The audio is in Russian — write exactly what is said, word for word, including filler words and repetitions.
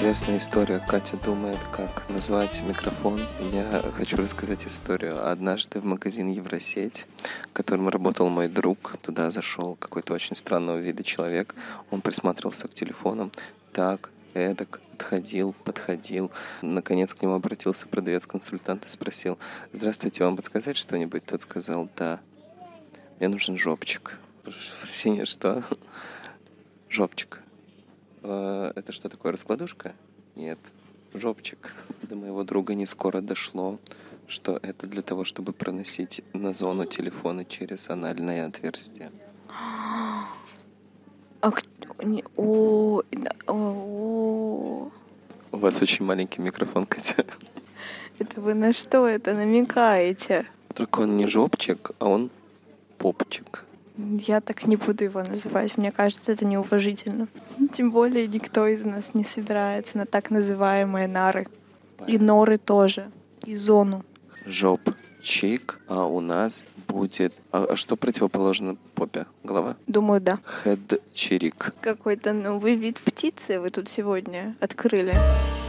Интересная история. Катя думает, как назвать микрофон. Я хочу рассказать историю. Однажды в магазин Евросеть, в котором работал мой друг, туда зашел какой-то очень странного вида человек. Он присматривался к телефонам. Так, эдак, отходил, подходил. Наконец к нему обратился продавец-консультант и спросил: «Здравствуйте, вам подсказать что-нибудь?» Тот сказал: «Да, мне нужен жопчик». Прошу прощения, что? Жопчик. Это что такое, раскладушка? Нет, жопчик. До моего друга не скоро дошло, что это для того, чтобы проносить на зону телефона через анальное отверстие. А, о, о, У вас очень маленький микрофон, Катя. Это вы на что это намекаете? Только он не жопчик, а он попчик. Я так не буду его называть. Мне кажется, это неуважительно. Тем более никто из нас не собирается на так называемые нары. И норы тоже. И зону. Жопчик, а у нас будет... А что противоположно попе? Голова? Думаю, да. Хэдчирик. Какой-то новый вид птицы вы тут сегодня открыли.